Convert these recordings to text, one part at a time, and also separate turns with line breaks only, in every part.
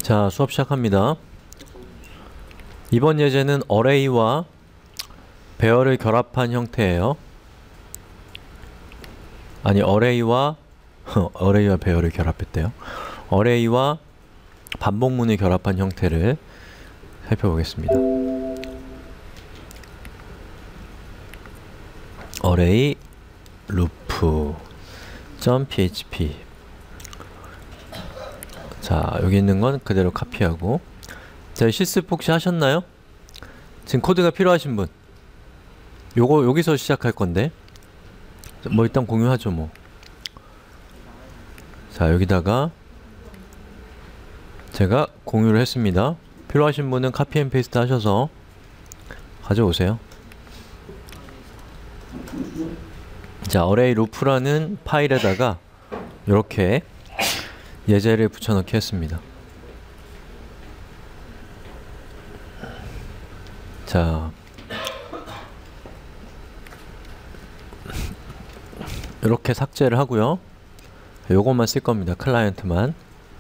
자, 수업 시작합니다. 이번 예제는 어레이와 배열을 결합한 형태예요. 아니, 어레이와 배열을 결합했대요. 어레이와 반복문을 결합한 형태를 살펴보겠습니다. 어레이 루프 .php. 자, 여기 있는 건 그대로 카피하고. 자, 실습 혹시 하셨나요? 지금 코드가 필요하신 분? 여기서 시작할 건데 뭐 일단 공유하죠 뭐. 자, 여기다가 제가 공유를 했습니다. 필요하신 분은 카피 앤 페이스트 하셔서 가져오세요. 자, 어레이 루프라는 파일에다가 이렇게 예제를 붙여넣기 했습니다. 자, 이렇게 삭제를 하고요. 요것만 쓸 겁니다. 클라이언트만.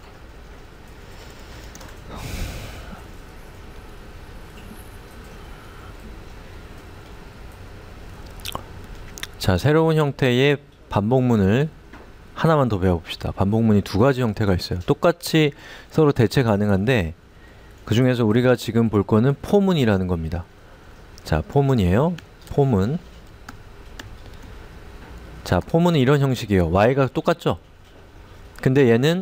자, 새로운 형태의 반복문을 하나만 더 배워봅시다. 반복문이 두 가지 형태가 있어요. 똑같이 서로 대체 가능한데 그 중에서 우리가 지금 볼 거는 포문이라는 겁니다. 자, 포문이에요. 포문. 자, 포문은 이런 형식이에요. y가 똑같죠? 근데 얘는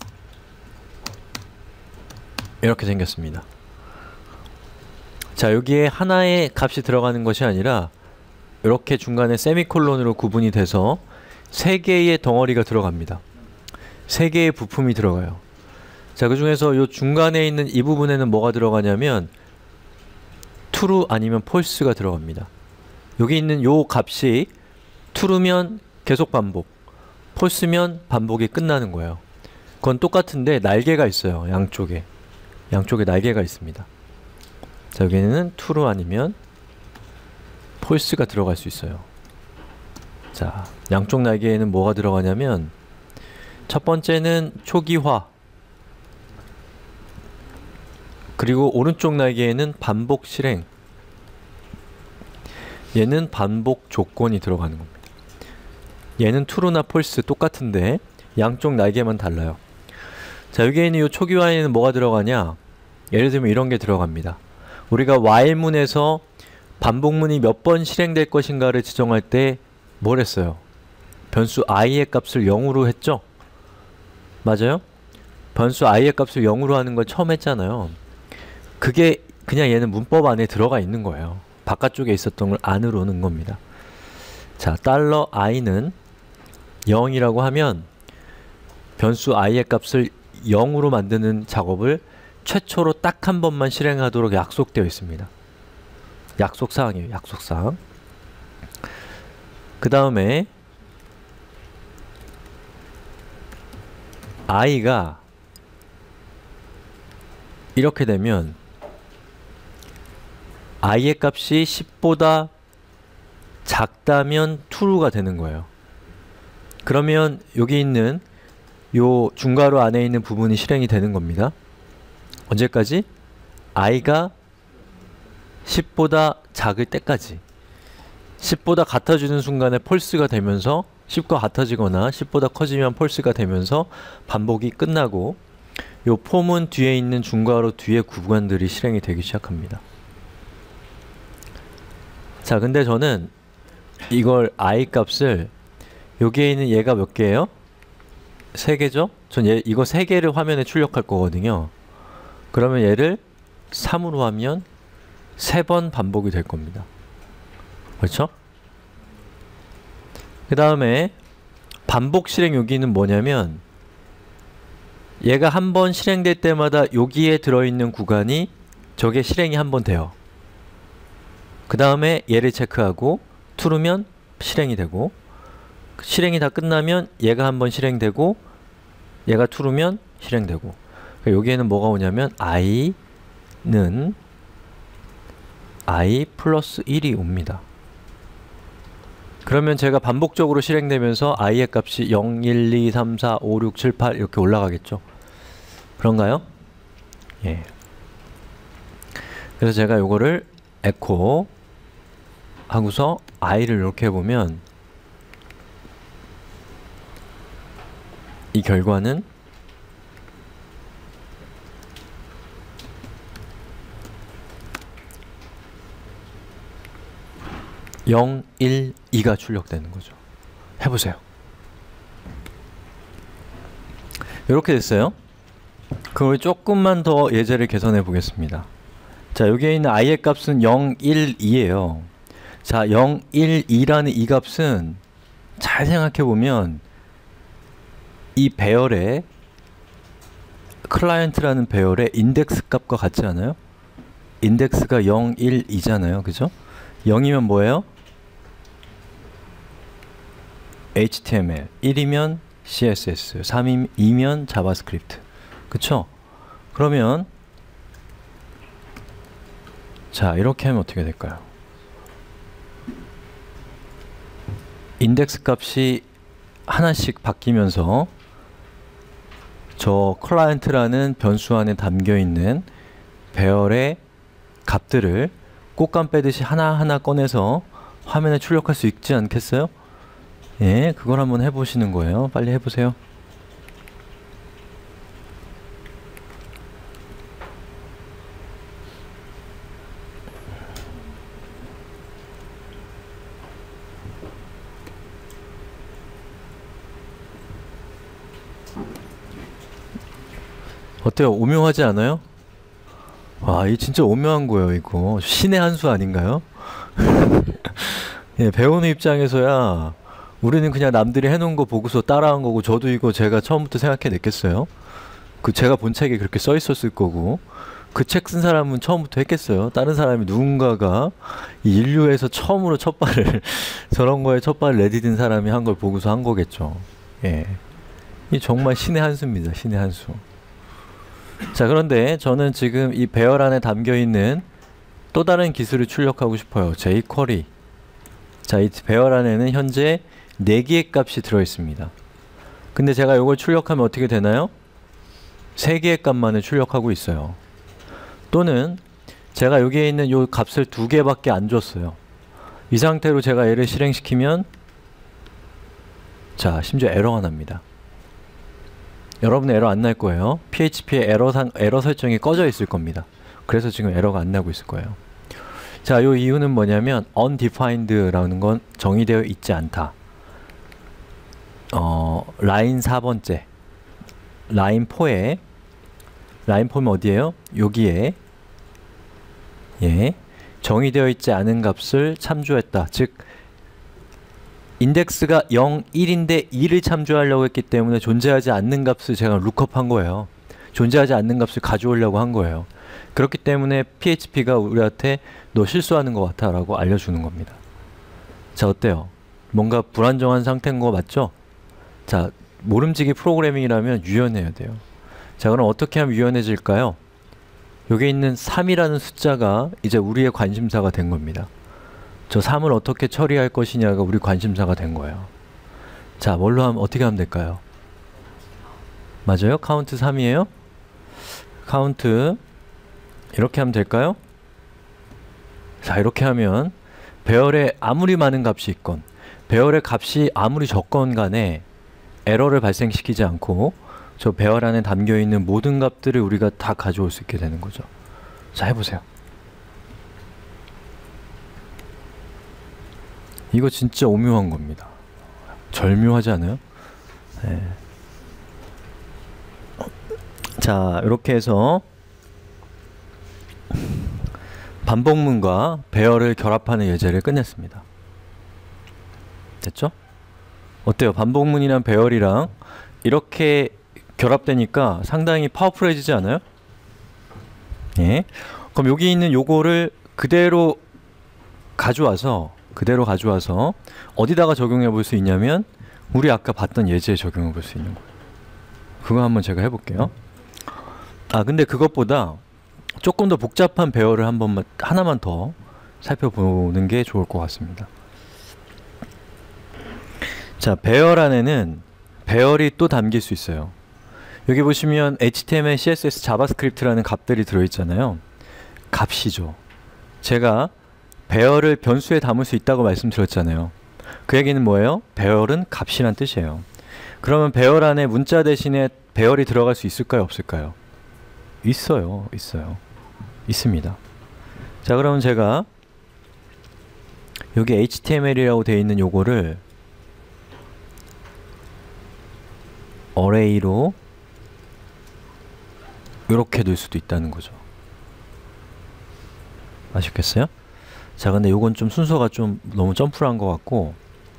이렇게 생겼습니다. 자, 여기에 하나의 값이 들어가는 것이 아니라 이렇게 중간에 세미콜론으로 구분이 돼서 세 개의 덩어리가 들어갑니다. 세 개의 부품이 들어가요. 자, 그 중에서 이 중간에 있는 이 부분에는 뭐가 들어가냐면 true 아니면 false가 들어갑니다. 여기 있는 요 값이 true면 계속 반복, false면 반복이 끝나는 거예요. 그건 똑같은데 날개가 있어요. 양쪽에 날개가 있습니다. 자, 여기는 true 아니면 false가 들어갈 수 있어요. 자, 양쪽 날개에는 뭐가 들어가냐면 첫 번째는 초기화, 그리고 오른쪽 날개에는 반복 실행, 얘는 반복 조건이 들어가는 겁니다. 얘는 true나 false 똑같은데 양쪽 날개만 달라요. 자, 여기에 있는 이 초기화에는 뭐가 들어가냐? 예를 들면 이런 게 들어갑니다. 우리가 while문에서 반복문이 몇 번 실행될 것인가를 지정할 때 뭘 했어요? 변수 i의 값을 0으로 했죠? 맞아요? 변수 i의 값을 0으로 하는 걸 처음 했잖아요. 그게 그냥 얘는 문법 안에 들어가 있는 거예요. 바깥쪽에 있었던 걸 안으로 넣은 겁니다. 자, $i는 0이라고 하면 변수 i의 값을 0으로 만드는 작업을 최초로 딱 한 번만 실행하도록 약속되어 있습니다. 약속사항이에요. 약속사항. 그 다음에 i가 이렇게 되면 i의 값이 10보다 작다면 true가 되는 거예요. 그러면 여기 있는 요 중괄호 안에 있는 부분이 실행이 되는 겁니다. 언제까지? i가 10보다 작을 때까지. 10보다 같아지는 순간에 false가 되면서 10과 같아지거나 10보다 커지면 false가 되면서 반복이 끝나고 요 포문 뒤에 있는 중괄호 뒤에 구간들이 실행이 되기 시작합니다. 자, 근데 저는 이걸 i 값을 여기에 있는 얘가 몇 개예요? 3개죠? 전 이거 3개를 화면에 출력할 거거든요. 그러면 얘를 3으로 하면 3번 반복이 될 겁니다. 그렇죠? 그 다음에 반복 실행 여기는 뭐냐면 얘가 한 번 실행될 때마다 여기에 들어있는 구간이 저게 실행이 한 번 돼요. 그 다음에 얘를 체크하고 true면 실행이 되고, 실행이 다 끝나면 얘가 한 번 실행되고 얘가 true면 실행되고. 여기에는 뭐가 오냐면 i는 i 플러스 1이 옵니다. 그러면 제가 반복적으로 실행되면서 i의 값이 0, 1, 2, 3, 4, 5, 6, 7, 8 이렇게 올라가겠죠. 그런가요? 예. 그래서 제가 요거를 에코 하고서 i를 이렇게 해보면 이 결과는 (0, 1, 2가 출력되는 거죠. 해보세요. 이렇게 됐어요. 그걸 조금만 더 예제를 개선해 보겠습니다. 자, 여기에 있는 i의 값은 0, 1, 2예요. 자, 0, 1, 2라는 이 값은 잘 생각해 보면 이 배열의 클라이언트라는 배열의 인덱스 값과 같지 않아요? 인덱스가 0, 1, 2잖아요. 그죠? 0이면 뭐예요? HTML, 1이면 CSS, 2면 자바스크립트. 그쵸? 그러면 자, 이렇게 하면 어떻게 될까요? 인덱스 값이 하나씩 바뀌면서 저 클라이언트라는 변수 안에 담겨있는 배열의 값들을 꽃감 빼듯이 하나하나 꺼내서 화면에 출력할 수 있지 않겠어요? 예, 그걸 한번 해보시는 거예요. 빨리 해보세요. 어때요? 오묘하지 않아요? 와, 이 진짜 오묘한 거예요, 이거. 신의 한 수 아닌가요? 예, 배우는 입장에서야 우리는 그냥 남들이 해놓은 거 보고서 따라한 거고, 저도 이거 제가 처음부터 생각해냈겠어요? 그 제가 본 책에 그렇게 써 있었을 거고, 그 책 쓴 사람은 처음부터 했겠어요? 다른 사람이 누군가가 이 인류에서 처음으로 첫발을 저런 거에 첫발을 내디딘 사람이 한 걸 보고서 한 거겠죠. 예, 이 정말 신의 한 수입니다. 신의 한 수. 자, 그런데 저는 지금 이 배열 안에 담겨있는 또 다른 기술을 출력하고 싶어요. jQuery. 자, 이 배열 안에는 현재 4개의 값이 들어있습니다. 근데 제가 이걸 출력하면 어떻게 되나요? 3개의 값만을 출력하고 있어요. 또는 제가 여기에 있는 이 값을 2개밖에 안 줬어요. 이 상태로 제가 얘를 실행시키면 자, 심지어 에러가 납니다. 여러분은 에러 안 날 거예요. PHP의 에러 설정이 꺼져 있을 겁니다. 그래서 지금 에러가 안 나고 있을 거예요. 자, 이 이유는 뭐냐면 undefined라는 건 정의되어 있지 않다. 라인 4번째 라인 4에 라인 4면 어디에요? 여기에 예, 정의되어 있지 않은 값을 참조했다. 즉 인덱스가 0, 1인데 2를 참조하려고 했기 때문에 존재하지 않는 값을 제가 룩업한 거예요. 존재하지 않는 값을 가져오려고 한 거예요. 그렇기 때문에 PHP가 우리한테 너 실수하는 것 같아 라고 알려주는 겁니다. 자, 어때요? 뭔가 불안정한 상태인 거 맞죠? 자, 모름지기 프로그래밍이라면 유연해야 돼요. 자, 그럼 어떻게 하면 유연해질까요? 여기 있는 3이라는 숫자가 이제 우리의 관심사가 된 겁니다. 저 3을 어떻게 처리할 것이냐가 우리 관심사가 된 거예요. 자, 뭘로 하면 어떻게 하면 될까요? 맞아요? 카운트 3이에요? 카운트 이렇게 하면 될까요? 자, 이렇게 하면 배열에 아무리 많은 값이 있건 배열의 값이 아무리 적건 간에 에러를 발생시키지 않고 저 배열 안에 담겨있는 모든 값들을 우리가 다 가져올 수 있게 되는 거죠. 자, 해보세요. 이거 진짜 오묘한 겁니다. 절묘하지 않아요? 네. 자, 이렇게 해서 반복문과 배열을 결합하는 예제를 끝냈습니다. 됐죠? 어때요? 반복문이랑 배열이랑 이렇게 결합되니까 상당히 파워풀해지지 않아요? 예. 그럼 여기 있는 요거를 그대로 가져와서 어디다가 적용해 볼 수 있냐면 우리 아까 봤던 예제에 적용해 볼 수 있는 거예요. 그거 한번 제가 해볼게요. 아, 근데 그것보다 조금 더 복잡한 배열을 하나만 더 살펴보는 게 좋을 것 같습니다. 자, 배열 안에는 배열이 또 담길 수 있어요. 여기 보시면 HTML, CSS, 자바스크립트라는 값들이 들어있잖아요. 값이죠. 제가 배열을 변수에 담을 수 있다고 말씀드렸잖아요. 그 얘기는 뭐예요? 배열은 값이란 뜻이에요. 그러면 배열 안에 문자 대신에 배열이 들어갈 수 있을까요? 없을까요? 있어요. 있습니다. 자, 그러면 제가 여기 HTML이라고 되어 있는 요거를 array로 이렇게 둘 수도 있다는 거죠. 아시겠어요? 자, 근데 요건 좀 순서가 좀 너무 점프를 한 것 같고,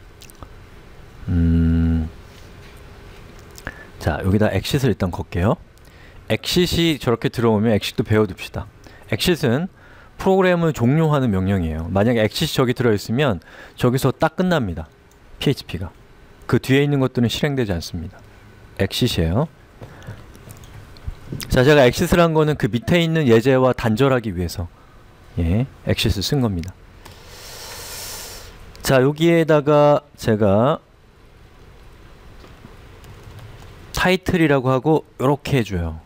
자, 여기다 exit을 일단 걸게요. exit이 저렇게 들어오면 exit도 배워둡시다. exit은 프로그램을 종료하는 명령이에요. 만약에 exit이 저기 들어있으면 저기서 딱 끝납니다. PHP가. 그 뒤에 있는 것들은 실행되지 않습니다. exit이에요. 자, 제가 exit을 한 거는 그 밑에 있는 예제와 단절하기 위해서 exit을 쓴 겁니다. 자, 여기에다가 제가 타이틀이라고 하고 이렇게 해줘요.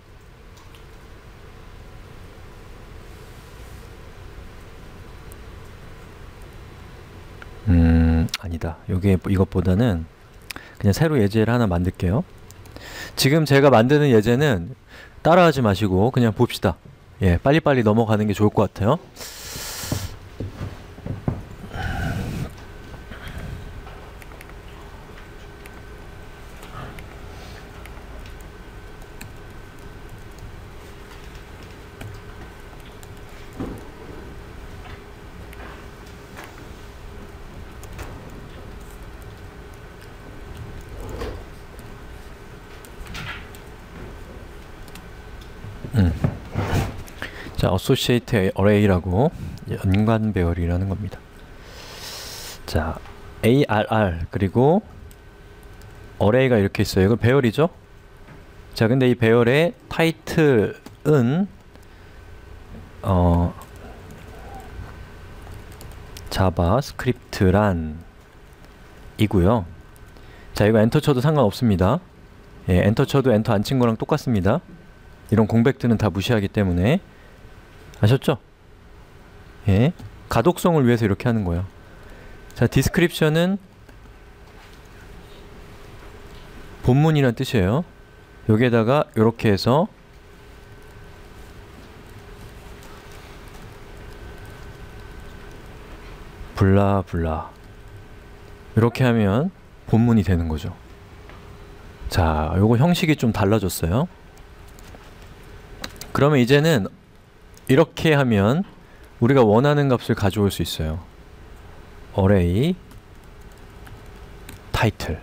아니다. 요게 이것보다는 그냥 새로 예제를 하나 만들게요. 지금 제가 만드는 예제는 따라하지 마시고 그냥 봅시다. 예, 빨리빨리 넘어가는 게 좋을 것 같아요. 자, associate array라고 연관 배열이라는 겁니다. 자, arr 그리고 array가 이렇게 있어요. 이건 배열이죠? 자, 근데 이 배열의 타이틀은 자바스크립트란 이고요. 자, 이거 엔터 쳐도 상관없습니다. 예, 엔터 쳐도 엔터 안 친 거랑 똑같습니다. 이런 공백들은 다 무시하기 때문에. 아셨죠? 예, 가독성을 위해서 이렇게 하는 거예요. 자, 디스크립션은 본문이란 뜻이에요. 여기에다가 이렇게 해서 블라블라 이렇게 하면 본문이 되는 거죠. 자, 요거 형식이 좀 달라졌어요. 그러면 이제는 이렇게 하면 우리가 원하는 값을 가져올 수 있어요. array title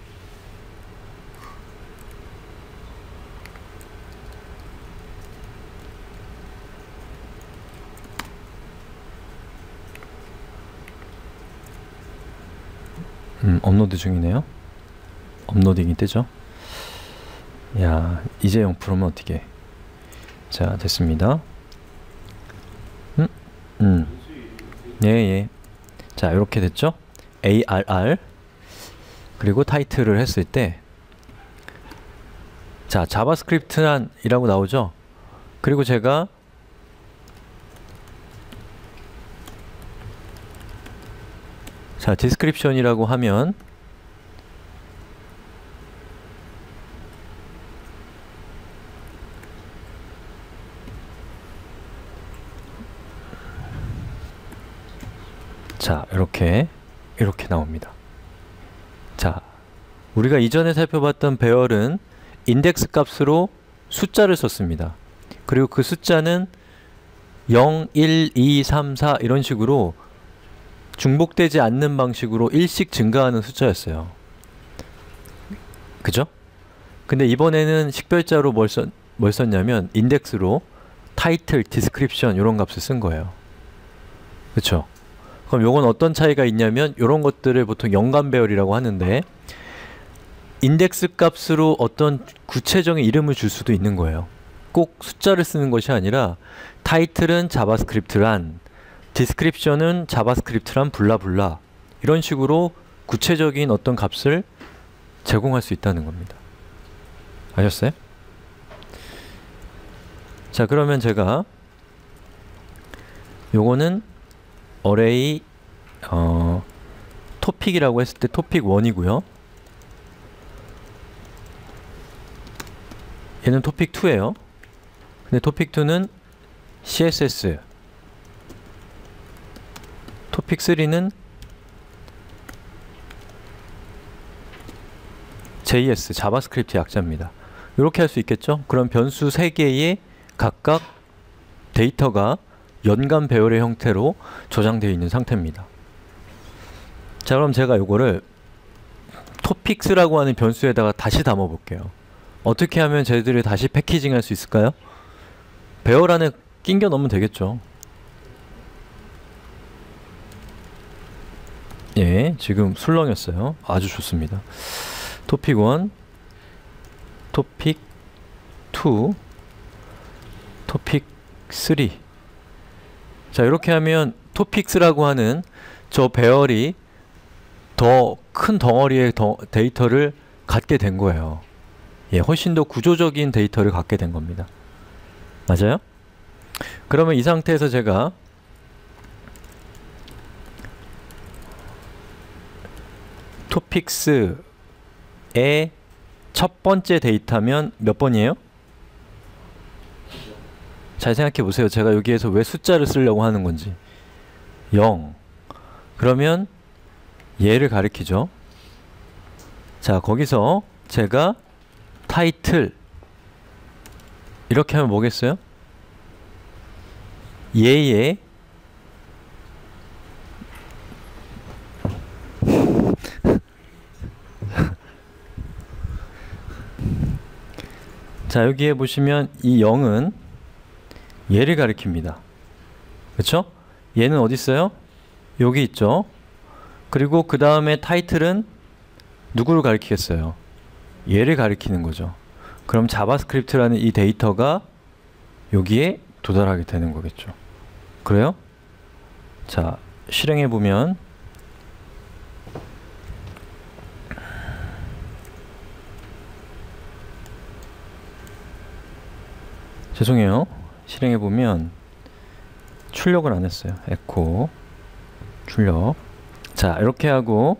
업로드 중이네요. 업로딩이 뜨죠. 야, 이제 0%면 어떻게? 자, 됐습니다. 예. 자, 이렇게 됐죠? arr 그리고 타이틀을 했을 때, 자, 자바스크립트란 이라고 나오죠? 그리고 제가 자, 디스크립션이라고 하면 자, 이렇게 나옵니다. 자, 우리가 이전에 살펴봤던 배열은 인덱스 값으로 숫자를 썼습니다. 그리고 그 숫자는 0, 1, 2, 3, 4 이런 식으로 중복되지 않는 방식으로 1씩 증가하는 숫자였어요. 그죠? 근데 이번에는 식별자로 뭘 썼냐면 인덱스로 타이틀, 디스크립션 이런 값을 쓴 거예요. 그쵸? 그럼 요건 어떤 차이가 있냐면 요런 것들을 보통 연관 배열이라고 하는데 인덱스 값으로 어떤 구체적인 이름을 줄 수도 있는 거예요. 꼭 숫자를 쓰는 것이 아니라 타이틀은 자바스크립트란, 디스크립션은 자바스크립트란 블라블라 이런 식으로 구체적인 어떤 값을 제공할 수 있다는 겁니다. 아셨어요? 자, 그러면 제가 요거는 어레이 토픽이라고 했을 때 토픽 1이고요. 얘는 토픽 2예요. 근데 토픽 2는 CSS, 토픽 3는 JS, 자바스크립트 약자입니다. 이렇게 할 수 있겠죠? 그럼 변수 3개의 각각 데이터가 연간 배열의 형태로 저장되어 있는 상태입니다. 자, 그럼 제가 요거를 토픽스라고 하는 변수에다가 다시 담아 볼게요. 어떻게 하면 쟤들을 다시 패키징 할 수 있을까요? 배열 안에 끼겨 넣으면 되겠죠. 예, 지금 술렁였어요. 아주 좋습니다. 토픽 1, 토픽 2, 토픽 3. 자, 이렇게 하면 토픽스라고 하는 저 배열이 더 큰 덩어리의 데이터를 갖게 된 거예요. 예, 훨씬 더 구조적인 데이터를 갖게 된 겁니다. 맞아요? 그러면 이 상태에서 제가 토픽스의 첫 번째 데이터면 몇 번이에요? 잘 생각해 보세요. 제가 여기에서 왜 숫자를 쓰려고 하는 건지. 0. 그러면 얘를 가리키죠. 자, 거기서 제가 타이틀 이렇게 하면 뭐겠어요? 얘의 자, 여기에 보시면 이 0은 얘를 가리킵니다. 그쵸? 얘는 어디 있어요? 여기 있죠? 그리고 그 다음에 타이틀은 누구를 가리키겠어요? 얘를 가리키는 거죠. 그럼 자바스크립트라는 이 데이터가 여기에 도달하게 되는 거겠죠. 그래요? 자, 실행해 보면 죄송해요. 실행해 보면 출력을 안 했어요. 에코 출력. 자, 이렇게 하고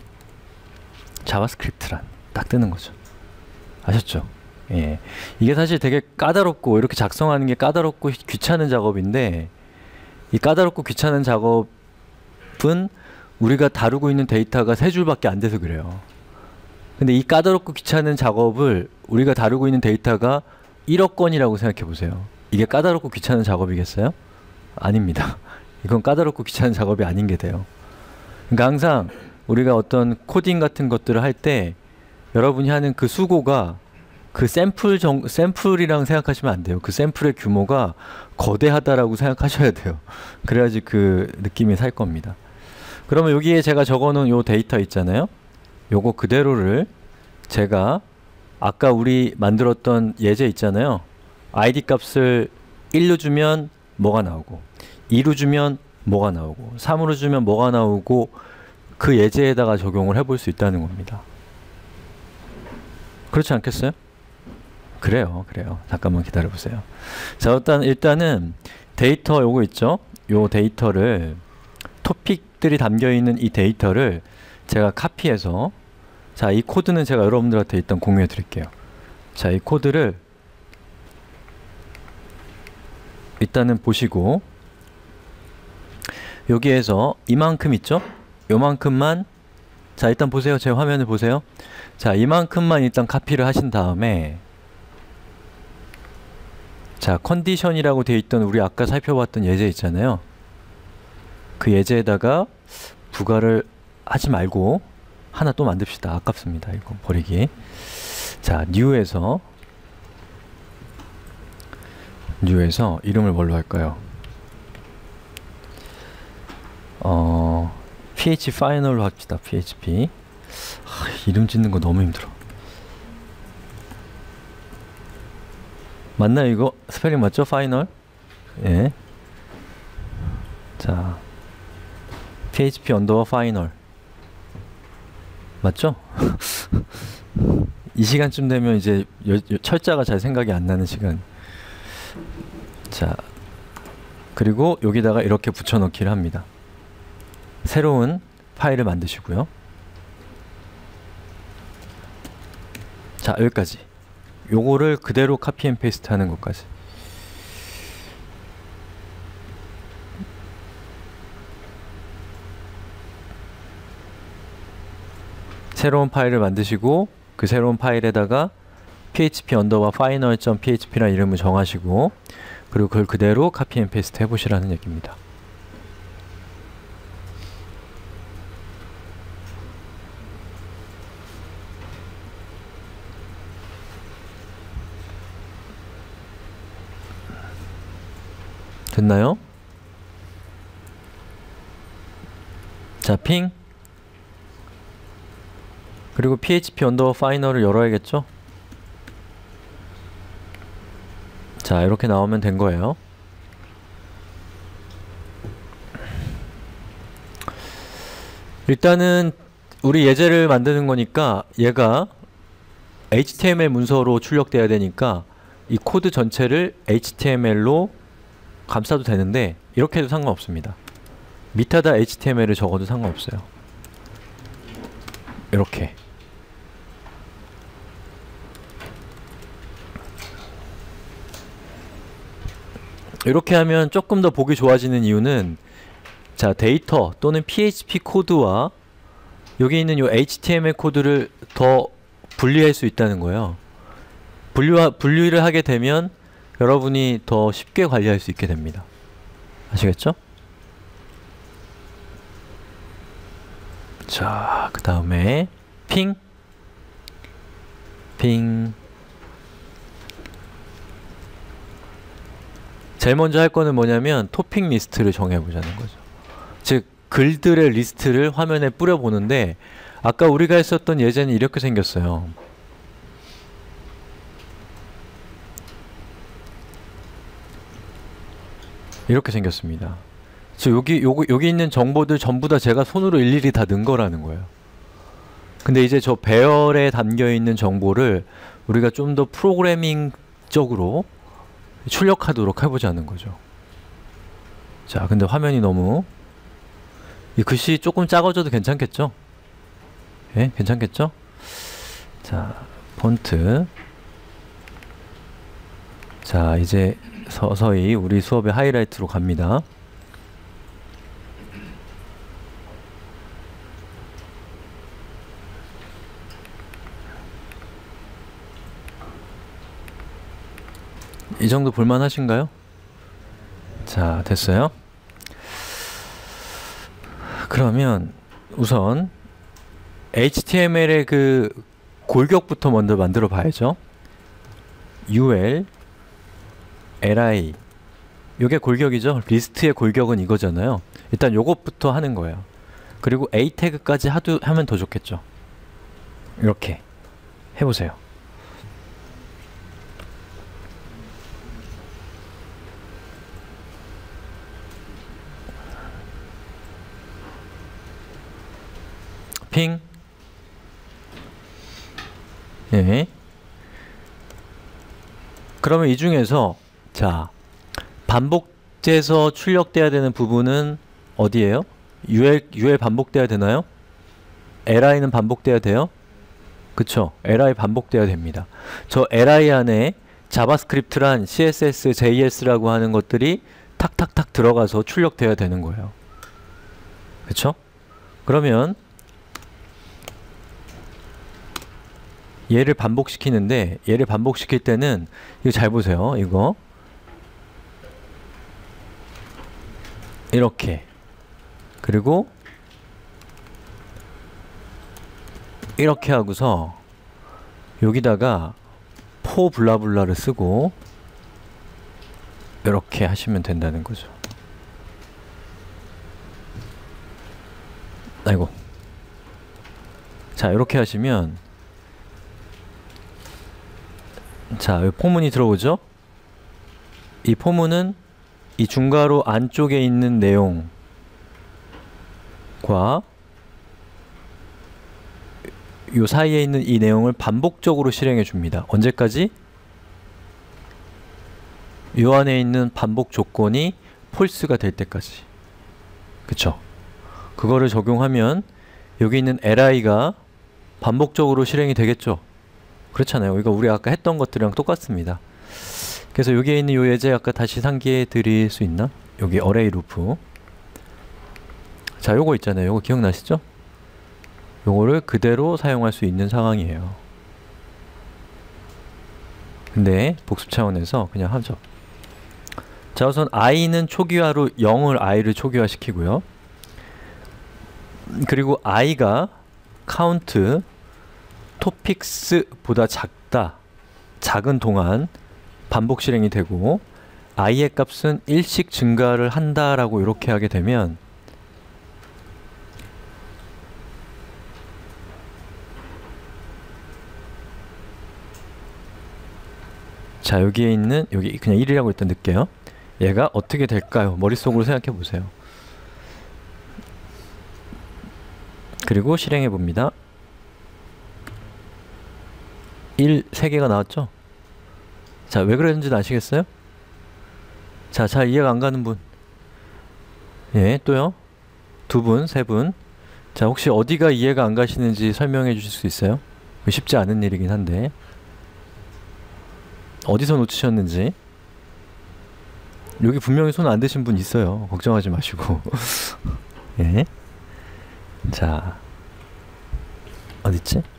자바스크립트란 딱 뜨는 거죠. 아셨죠? 예. 이게 사실 되게 까다롭고 이렇게 작성하는 게 까다롭고 귀찮은 작업인데 이 까다롭고 귀찮은 작업은 우리가 다루고 있는 데이터가 3줄밖에 안 돼서 그래요. 근데 이 까다롭고 귀찮은 작업을 우리가 다루고 있는 데이터가 1억 건이라고 생각해 보세요. 이게 까다롭고 귀찮은 작업이겠어요? 아닙니다. 이건 까다롭고 귀찮은 작업이 아닌 게 돼요. 그러니까 항상 우리가 어떤 코딩 같은 것들을 할 때 여러분이 하는 그 수고가 그 샘플이랑 생각하시면 안 돼요. 그 샘플의 규모가 거대하다라고 생각하셔야 돼요. 그래야지 그 느낌이 살 겁니다. 그러면 여기에 제가 적어놓은 요 데이터 있잖아요. 요거 그대로를 제가 아까 우리 만들었던 예제 있잖아요. id 값을 1로 주면 뭐가 나오고 2로 주면 뭐가 나오고 3으로 주면 뭐가 나오고 그 예제에다가 적용을 해볼 수 있다는 겁니다. 그렇지 않겠어요? 그래요. 잠깐만 기다려보세요. 자, 일단은 데이터 요거 있죠? 요 데이터를 토픽들이 담겨있는 이 데이터를 제가 카피해서 자, 이 코드는 제가 여러분들한테 일단 공유해 드릴게요. 자, 이 코드를 일단은 보시고 여기에서 이만큼 있죠? 요만큼만 자, 일단 보세요. 제 화면을 보세요. 자, 이만큼만 일단 카피를 하신 다음에 자, 컨디션이라고 되어 있던 우리 아까 살펴봤던 예제 있잖아요. 그 예제에다가 부가를 하지 말고 하나 또 만듭시다. 아깝습니다. 이거 버리기. 자, 뉴에서 이름을 뭘로 할까요? PH 파이널로 합시다. PHP. 이름 짓는 거 너무 힘들어. 맞나요 이거? 스펠링 맞죠? 파이널? 예. 자, PHP 언더바 파이널 맞죠? 이 시간쯤 되면 이제 철자가 잘 생각이 안 나는 시간. 자, 그리고 여기다가 이렇게 붙여넣기를 합니다. 새로운 파일을 만드시고요. 자, 여기까지. 요거를 그대로 카피 앤 페이스트 하는 것까지. 새로운 파일을 만드시고 그 새로운 파일에다가 php_final.php라는 이름을 정하시고 그리고 그걸 그대로 카피 앤 페이스트 해보시라는 얘기입니다. 됐나요? 자, 핑 그리고 php_final을 열어야겠죠? 자, 이렇게 나오면 된 거예요. 일단은 우리 예제를 만드는 거니까 얘가 HTML 문서로 출력돼야 되니까 이 코드 전체를 HTML로 감싸도 되는데 이렇게 해도 상관없습니다. 밑에다 HTML을 적어도 상관없어요. 이렇게 이렇게 하면 조금 더 보기 좋아지는 이유는 자, 데이터 또는 PHP 코드와 여기 있는 요 HTML 코드를 더 분리할 수 있다는 거예요. 분리를 하게 되면 여러분이 더 쉽게 관리할 수 있게 됩니다. 아시겠죠? 자, 그 다음에 핑 제일 먼저 할 거는 뭐냐면 토픽 리스트를 정해보자는 거죠. 즉 글들의 리스트를 화면에 뿌려보는데 아까 우리가 했었던 예제는 이렇게 생겼어요. 이렇게 생겼습니다. 즉 여기 있는 정보들 전부 다 제가 손으로 일일이 다 넣은 거라는 거예요. 근데 이제 저 배열에 담겨있는 정보를 우리가 좀 더 프로그래밍적으로 출력하도록 해보자는 거죠. 자, 근데 화면이 너무 이 글씨 조금 작아져도 괜찮겠죠? 예? 괜찮겠죠? 자, 폰트. 자, 이제 서서히 우리 수업의 하이라이트로 갑니다. 이 정도 볼만하신가요? 자, 됐어요? 그러면 우선 HTML의 그 골격부터 먼저 만들어 봐야죠. UL, LI 요게 골격이죠. 리스트의 골격은 이거잖아요. 일단 요것부터 하는 거예요. 그리고 A 태그까지 하면 더 좋겠죠. 이렇게 해보세요. 핑. 예. 그러면 이 중에서 자, 반복돼서 출력돼야 되는 부분은 어디예요? UL 반복돼야 되나요? LI는 반복돼야 돼요? 그쵸? LI 반복돼야 됩니다. 저 LI 안에 자바스크립트란 CSS, JS라고 하는 것들이 탁탁탁 들어가서 출력돼야 되는 거예요. 그쵸? 그러면 얘를 반복시키는데 얘를 반복시킬 때는 이거 잘 보세요. 이거 이렇게 그리고 이렇게 하고서 여기다가 포 블라블라를 쓰고 이렇게 하시면 된다는 거죠. 아이고. 자, 이렇게 하시면 자, 여기 포문이 들어오죠? 이 포문은 이 중괄호 안쪽에 있는 내용과 요 사이에 있는 이 내용을 반복적으로 실행해 줍니다. 언제까지? 요 안에 있는 반복 조건이 폴스가 될 때까지. 그쵸? 그거를 적용하면 여기 있는 li가 반복적으로 실행이 되겠죠? 그렇잖아요. 이거 우리 아까 했던 것들이랑 똑같습니다. 그래서 여기에 있는 요 예제 아까 다시 상기해 드릴 수 있나? 여기 array 루프. 자, 요거 있잖아요. 요거 기억나시죠? 요거를 그대로 사용할 수 있는 상황이에요. 근데 복습 차원에서 그냥 하죠. 자, 우선 i는 초기화로 0을 i를 초기화 시키고요. 그리고 i가 count topics보다 작은 동안 반복 실행이 되고 i의 값은 1씩 증가를 한다라고 이렇게 하게 되면 자, 여기에 있는 여기 그냥 1이라고 일단 넣을게요. 얘가 어떻게 될까요? 머릿속으로 생각해 보세요. 그리고 실행해 봅니다. 1, 3개가 나왔죠? 자, 왜 그랬는지는 아시겠어요? 자, 잘 이해가 안 가는 분. 예, 또요? 2분, 3분. 자, 혹시 어디가 이해가 안 가시는지 설명해 주실 수 있어요? 쉽지 않은 일이긴 한데. 어디서 놓치셨는지. 여기 분명히 손 안 대신 분 있어요. 걱정하지 마시고. 예. 자, 어딨지?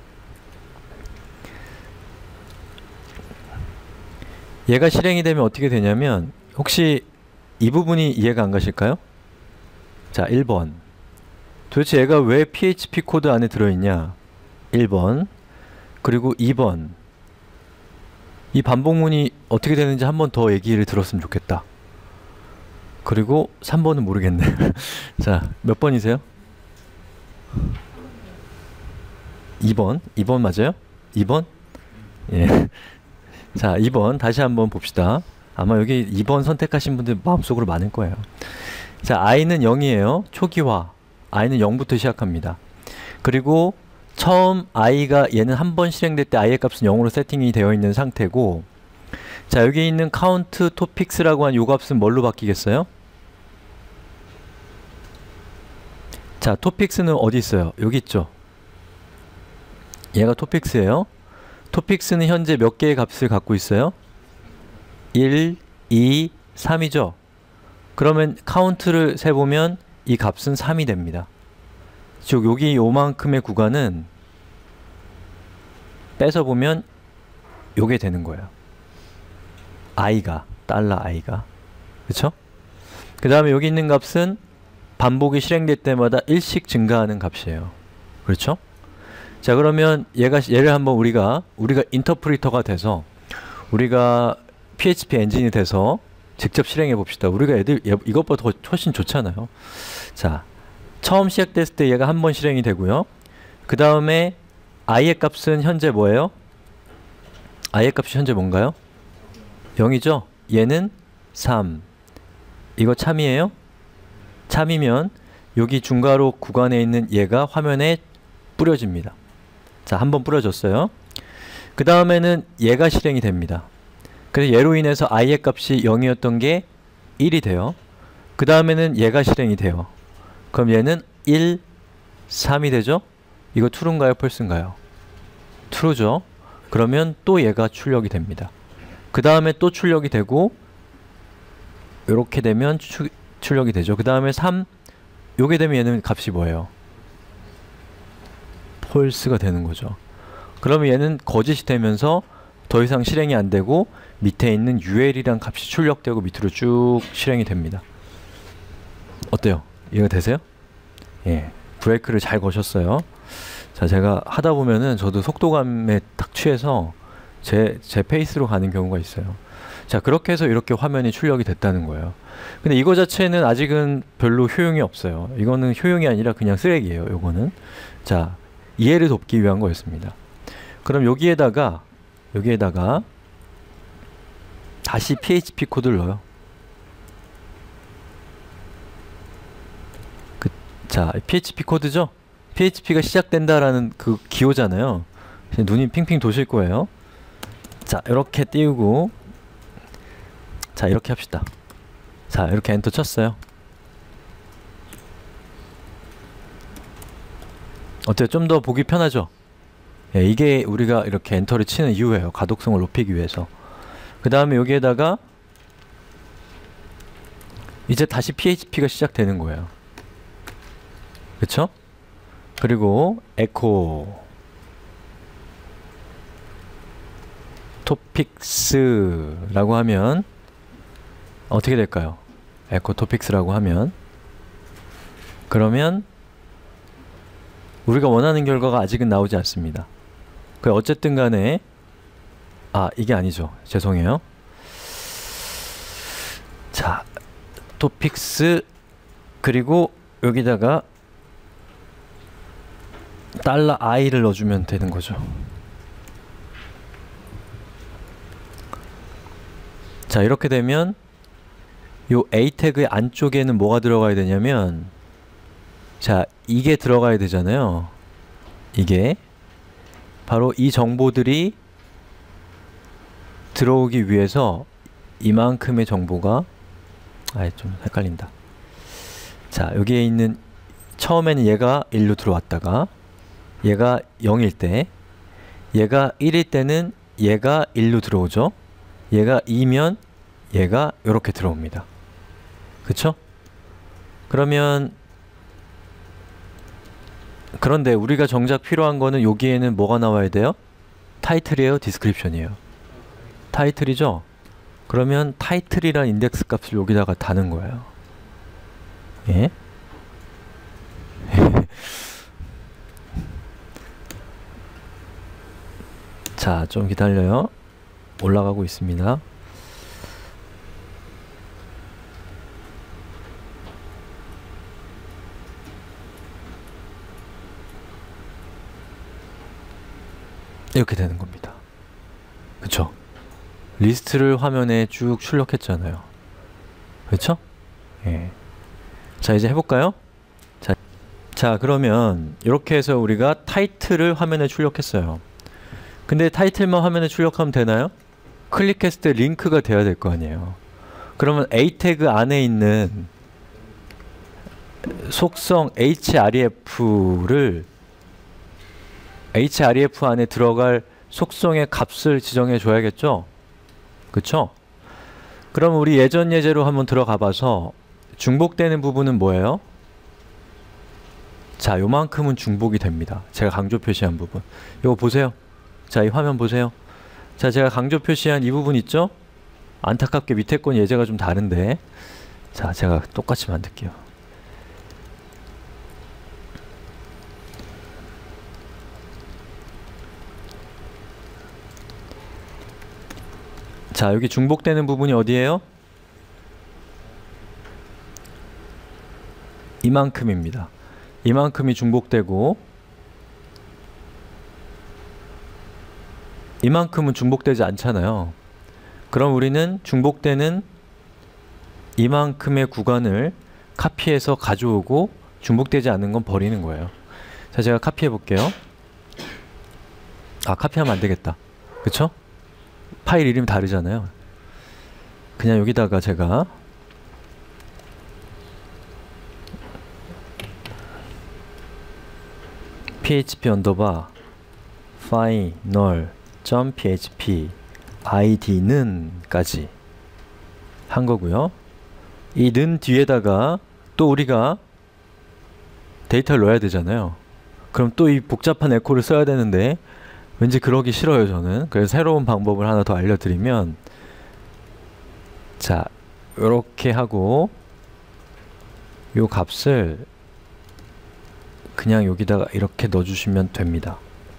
얘가 실행이 되면 어떻게 되냐면 혹시 이 부분이 이해가 안 가실까요? 자, 1번. 도대체 얘가 왜 PHP 코드 안에 들어있냐? 1번. 그리고 2번. 이 반복문이 어떻게 되는지 한 번 더 얘기를 들었으면 좋겠다. 그리고 3번은 모르겠네. 자, 몇 번이세요? 2번. 2번 맞아요? 2번? 예. 자, 2번 다시 한번 봅시다. 아마 여기 2번 선택하신 분들 마음속으로 많을 거예요. 자, i는 0이에요. 초기화. i는 0부터 시작합니다. 그리고 처음 i가 얘는 한 번 실행될 때 i의 값은 0으로 세팅이 되어 있는 상태고, 자, 여기 있는 count topics라고 한 요 값은 뭘로 바뀌겠어요? 자, topics는 어디 있어요? 여기 있죠? 얘가 topics예요. topics는 현재 몇 개의 값을 갖고 있어요? 1, 2, 3이죠? 그러면 count를 세보면 이 값은 3이 됩니다. 즉 여기 요만큼의 구간은 빼서 보면 요게 되는 거예요. i가, $i가. 그쵸? 그 다음에 여기 있는 값은 반복이 실행될 때마다 1씩 증가하는 값이에요. 그렇죠? 자, 그러면 얘를 한번 우리가 인터프리터가 돼서 우리가 PHP 엔진이 돼서 직접 실행해 봅시다. 우리가 이것보다 훨씬 좋잖아요. 자, 처음 시작됐을 때 얘가 한 번 실행이 되고요. 그 다음에 i의 값은 현재 뭐예요? i의 값이 현재 뭔가요? 0이죠? 얘는 3. 이거 참이에요? 참이면 여기 중괄호 구간에 있는 얘가 화면에 뿌려집니다. 자, 한번 뿌려졌어요. 그 다음에는 얘가 실행이 됩니다. 그래서 얘로 인해서 i의 값이 0이었던 게 1이 돼요. 그 다음에는 얘가 실행이 돼요. 그럼 얘는 1, 3이 되죠? 이거 true인가요? false인가요? true죠. 그러면 또 얘가 출력이 됩니다. 그 다음에 또 출력이 되고 이렇게 되면 출력이 되죠. 그 다음에 3, 요게 되면 얘는 값이 뭐예요? false가 되는 거죠. 그러면 얘는 거짓이 되면서 더 이상 실행이 안 되고 밑에 있는 ul이란 값이 출력되고 밑으로 쭉 실행이 됩니다. 어때요? 이해가 되세요? 예, 브레이크를 잘 거셨어요. 자, 제가 하다 보면은 저도 속도감에 딱 취해서 제 페이스로 가는 경우가 있어요. 자, 그렇게 해서 이렇게 화면이 출력이 됐다는 거예요. 근데 이거 자체는 아직은 별로 효용이 없어요. 이거는 효용이 아니라 그냥 쓰레기예요, 요거는. 자, 이해를 돕기 위한 거였습니다. 그럼 여기에다가 다시 PHP 코드를 넣어요. 자, PHP 코드죠? PHP가 시작된다라는 그 기호잖아요. 눈이 핑핑 도실 거예요. 자, 이렇게 띄우고, 자, 이렇게 합시다. 자, 이렇게 엔터 쳤어요. 어때요? 좀 더 보기 편하죠? 예, 이게 우리가 이렇게 엔터를 치는 이유예요. 가독성을 높이기 위해서. 그 다음에 여기에다가 이제 다시 PHP가 시작되는 거예요. 그쵸? 그리고 에코 토픽스라고 하면 어떻게 될까요? 에코 토픽스라고 하면 그러면 우리가 원하는 결과가 아직은 나오지 않습니다. 어쨌든 간에 이게 아니죠. 죄송해요. 자, 토픽스 그리고 여기다가 $i를 넣어주면 되는 거죠. 자, 이렇게 되면 요 A 태그의 안쪽에는 뭐가 들어가야 되냐면, 자, 이게 들어가야 되잖아요. 이게 바로 이 정보들이 들어오기 위해서 이만큼의 정보가 좀 헷갈린다. 자, 여기에 있는 처음에는 얘가 1로 들어왔다가 얘가 0일 때, 얘가 1일 때는 얘가 1로 들어오죠. 얘가 2면 얘가 이렇게 들어옵니다. 그쵸? 그런데 우리가 정작 필요한 거는 여기에는 뭐가 나와야 돼요? 타이틀이에요? 디스크립션이에요? 타이틀이죠? 그러면 타이틀이란 인덱스 값을 여기다가 다는 거예요. 예? 자, 좀 기다려요. 올라가고 있습니다. 이렇게 되는 겁니다. 그쵸? 리스트를 화면에 쭉 출력했잖아요. 그쵸? 예. 자, 이제 해볼까요? 자, 그러면 이렇게 해서 우리가 타이틀을 화면에 출력했어요. 근데 타이틀만 화면에 출력하면 되나요? 클릭했을 때 링크가 돼야 될 거 아니에요. 그러면 A 태그 안에 있는 속성 href를 href 안에 들어갈 속성의 값을 지정해 줘야겠죠? 그쵸? 그럼 우리 예전 예제로 한번 들어가 봐서 중복되는 부분은 뭐예요? 자, 요만큼은 중복이 됩니다. 제가 강조 표시한 부분. 요거 보세요. 자, 이 화면 보세요. 자, 제가 강조 표시한 이 부분 있죠? 안타깝게 밑에 건 예제가 좀 다른데, 자, 제가 똑같이 만들게요. 자, 여기 중복되는 부분이 어디예요? 이만큼입니다. 이만큼이 중복되고 이만큼은 중복되지 않잖아요. 그럼 우리는 중복되는 이만큼의 구간을 카피해서 가져오고 중복되지 않는 건 버리는 거예요. 자, 제가 카피해 볼게요. 카피하면 안 되겠다. 그쵸? 파일 이름이 다르잖아요. 그냥 여기다가 제가 php 언더바 final.php id는 까지 한 거고요. 이 는 뒤에다가 또 우리가 데이터를 넣어야 되잖아요. 그럼 또 이 복잡한 에코를 써야 되는데 왠지 그러기 싫어요, 저는. 그래서 새로운 방법을 하나 더 알려드리면, 자, 요렇게 하고 요 값을 그냥 여기다가 이렇게 넣어주시면 됩니다.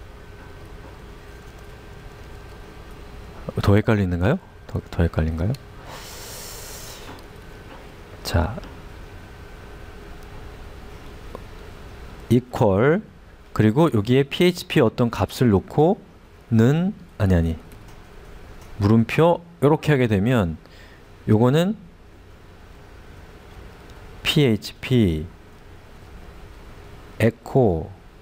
더 헷갈리는가요? 더 헷갈린가요? 자, equal 그리고 여기에 php 어떤 값을 놓고 는 아니 물음표 이렇게 하게 되면 요거는 php echo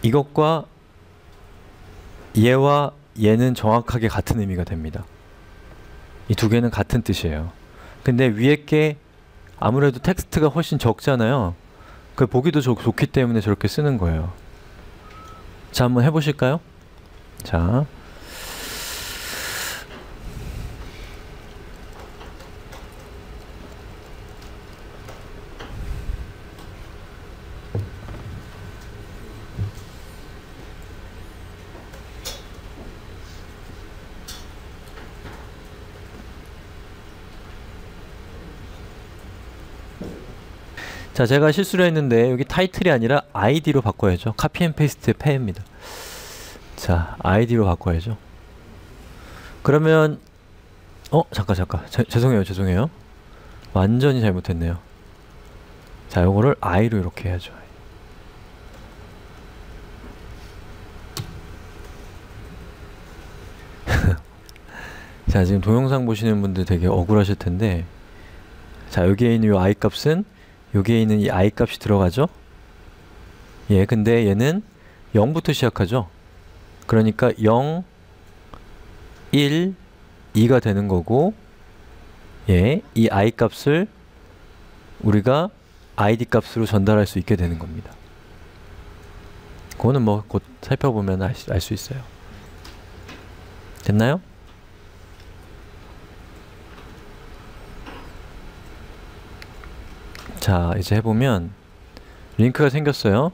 이것과 얘와 얘는 정확하게 같은 의미가 됩니다. 이 두 개는 같은 뜻이에요. 근데 위에 게 아무래도 텍스트가 훨씬 적잖아요. 그 보기도 좋기 때문에 저렇게 쓰는 거예요. 자, 한번 해보실까요? 자, 자, 제가 실수를 했는데 여기 타이틀이 아니라 아이디로 바꿔야죠. 카피 앤 페이스트 패입니다. 자, 아이디로 바꿔야죠. 그러면 잠깐 죄송해요. 완전히 잘못했네요. 자, 요거를 I로 이렇게 해야죠. 자, 지금 동영상 보시는 분들 되게 억울하실 텐데, 자, 여기에 있는 이 I 값은 여기에 있는 이 I 값이 들어가죠? 예, 근데 얘는 0부터 시작하죠? 그러니까 0, 1, 2가 되는 거고, 예, 이 I 값을 우리가 ID 값으로 전달할 수 있게 되는 겁니다. 그거는 뭐 곧 살펴보면 알 수 있어요. 됐나요? 자, 이제 해보면 링크가 생겼어요.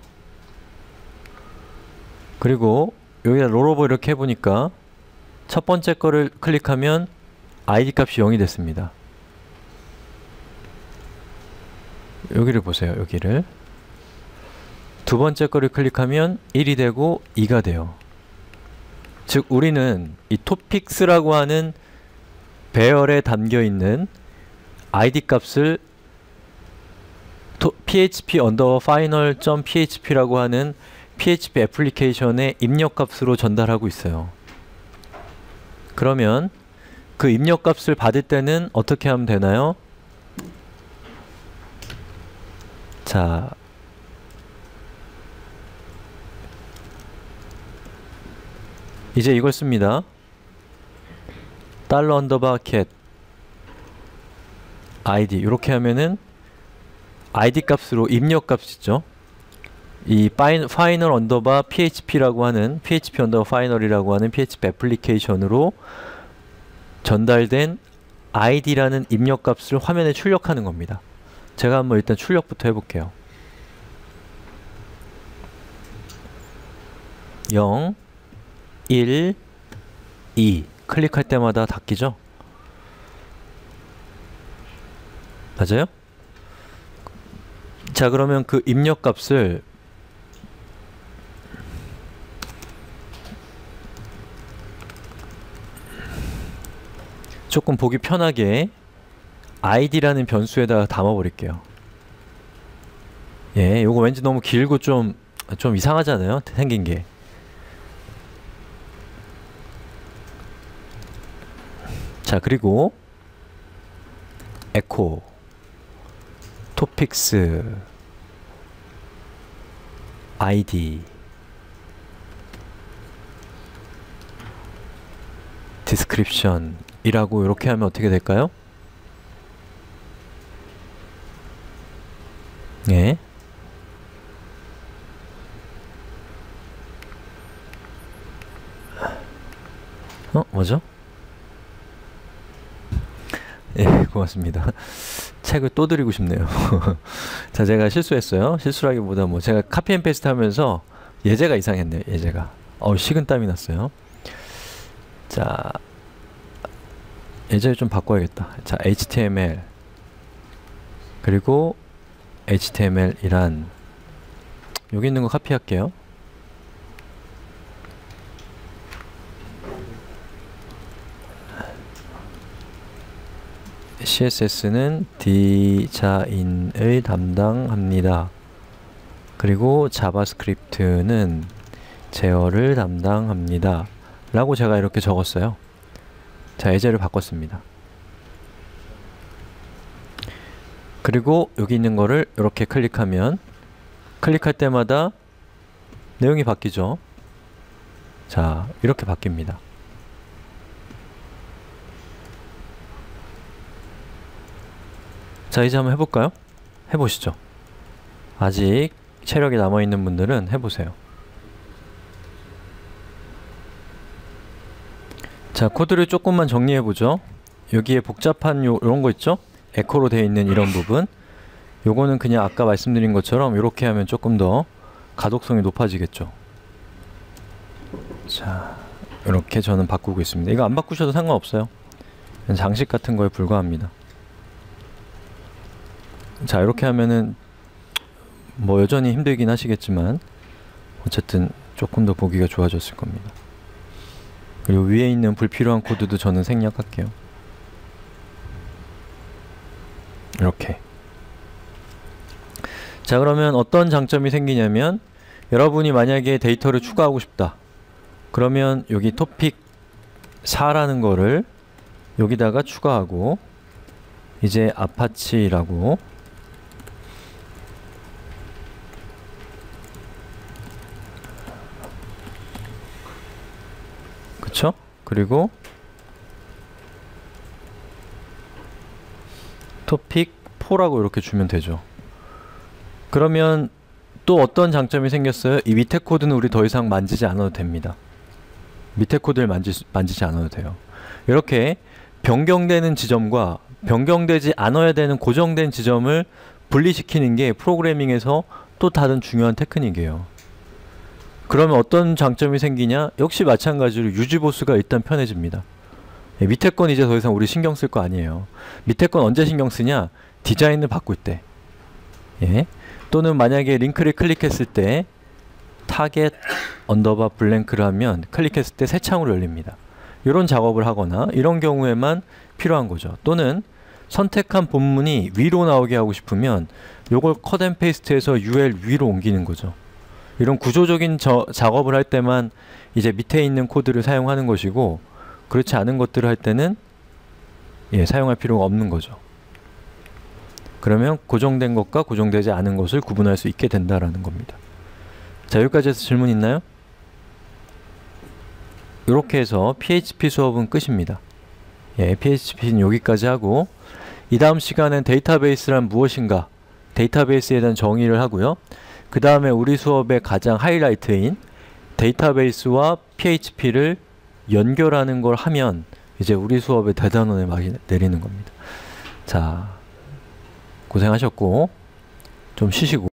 그리고 여기다 롤오버 이렇게 해보니까 첫 번째 거를 클릭하면 ID 값이 0이 됐습니다. 여기를 보세요. 여기를. 두 번째 거를 클릭하면 1이 되고 2가 돼요. 즉 우리는 이 토픽스라고 하는 배열에 담겨있는 ID 값을 php final.php라고 하는 PHP 애플리케이션의 입력값으로 전달하고 있어요. 그러면 그 입력값을 받을 때는 어떻게 하면 되나요? 자, 이제 이걸 씁니다. $_ id 이렇게 하면은 id 값으로 입력 값이죠. 이 final_php라고 하는 php_final이라고 하는 PHP 애플리케이션으로 전달된 id라는 입력 값을 화면에 출력하는 겁니다. 제가 한번 일단 출력부터 해볼게요. 0, 1, 2 클릭할 때마다 닫히죠? 맞아요? 자, 그러면 그 입력 값을 조금 보기 편하게 id라는 변수에다가 담아버릴게요. 예, 요거 왠지 너무 길고 좀 이상하잖아요? 생긴 게. 자, 그리고 echo topics id description 이라고 이렇게 하면 어떻게 될까요? 예. 뭐죠? 예, 고맙습니다. 책을 또 드리고 싶네요. 자, 제가 실수했어요. 실수라기보다 뭐 제가 카피 앤 페이스트 하면서 예제가 이상했네요. 예제가. 식은땀이 났어요. 자, 예제를 좀 바꿔야겠다. 자, HTML 그리고 HTML이란 여기 있는 거 카피할게요. CSS는 디자인을 담당합니다. 그리고 자바스크립트는 제어를 담당합니다. 라고 제가 이렇게 적었어요. 자, 예제를 바꿨습니다. 그리고 여기 있는 거를 이렇게 클릭하면 클릭할 때마다 내용이 바뀌죠. 자, 이렇게 바뀝니다. 자, 이제 한번 해볼까요? 해보시죠. 아직 체력이 남아있는 분들은 해보세요. 자, 코드를 조금만 정리해보죠. 여기에 복잡한 요런 거 있죠? 에코로 되어 있는 이런 부분, 요거는 그냥 아까 말씀드린 것처럼 이렇게 하면 조금 더 가독성이 높아지겠죠. 자, 이렇게 저는 바꾸고 있습니다. 이거 안 바꾸셔도 상관없어요. 장식 같은 거에 불과합니다. 자, 이렇게 하면은 뭐 여전히 힘들긴 하시겠지만 어쨌든 조금 더 보기가 좋아졌을 겁니다. 그리고 위에 있는 불필요한 코드도 저는 생략할게요. 이렇게. 자, 그러면 어떤 장점이 생기냐면, 여러분이 만약에 데이터를 추가하고 싶다 그러면 여기 토픽 4라는 거를 여기다가 추가하고, 이제 아파치라고 그쵸? 그리고 토픽 4라고 이렇게 주면 되죠. 그러면 또 어떤 장점이 생겼어요? 이 밑에 코드는 우리 더 이상 만지지 않아도 됩니다. 밑에 코드를 만지지 않아도 돼요. 이렇게 변경되는 지점과 변경되지 않아야 되는 고정된 지점을 분리시키는 게 프로그래밍에서 또 다른 중요한 테크닉이에요. 그러면 어떤 장점이 생기냐? 역시 마찬가지로 유지보수가 일단 편해집니다. 밑에 건 이제 더 이상 우리 신경 쓸 거 아니에요. 밑에 건 언제 신경 쓰냐? 디자인을 바꿀 때. 예? 또는 만약에 링크를 클릭했을 때 타겟 언더바 블랭크를 하면 클릭했을 때 새 창으로 열립니다. 이런 작업을 하거나 이런 경우에만 필요한 거죠. 또는 선택한 본문이 위로 나오게 하고 싶으면 요걸 컷 앤 페이스트해서 UL 위로 옮기는 거죠. 이런 구조적인 작업을 할 때만 이제 밑에 있는 코드를 사용하는 것이고, 그렇지 않은 것들을 할 때는 사용할 필요가 없는 거죠. 그러면 고정된 것과 고정되지 않은 것을 구분할 수 있게 된다라는 겁니다. 자, 여기까지 해서 질문 있나요? 이렇게 해서 PHP 수업은 끝입니다. PHP는 여기까지 하고, 이 다음 시간엔 데이터베이스란 무엇인가, 데이터베이스에 대한 정의를 하고요. 그 다음에 우리 수업의 가장 하이라이트인 데이터베이스와 PHP를 연결하는 걸 하면 이제 우리 수업의 대단원을 많이 내리는 겁니다. 자, 고생하셨고 좀 쉬시고